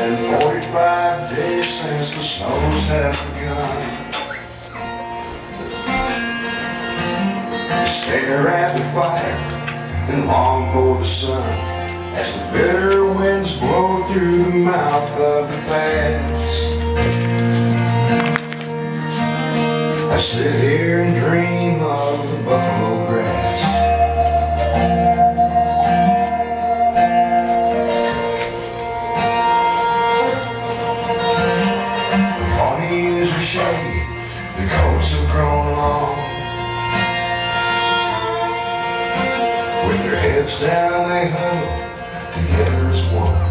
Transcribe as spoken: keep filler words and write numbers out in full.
been forty-five days since the snows have begun. You stare at the fire and long for the sun as the bitter winds blow through the mouth of the pass. I sit here and dream of the buffalo grass. The ponies are shaggy, the coats have grown long. With their heads down they huddle together as one.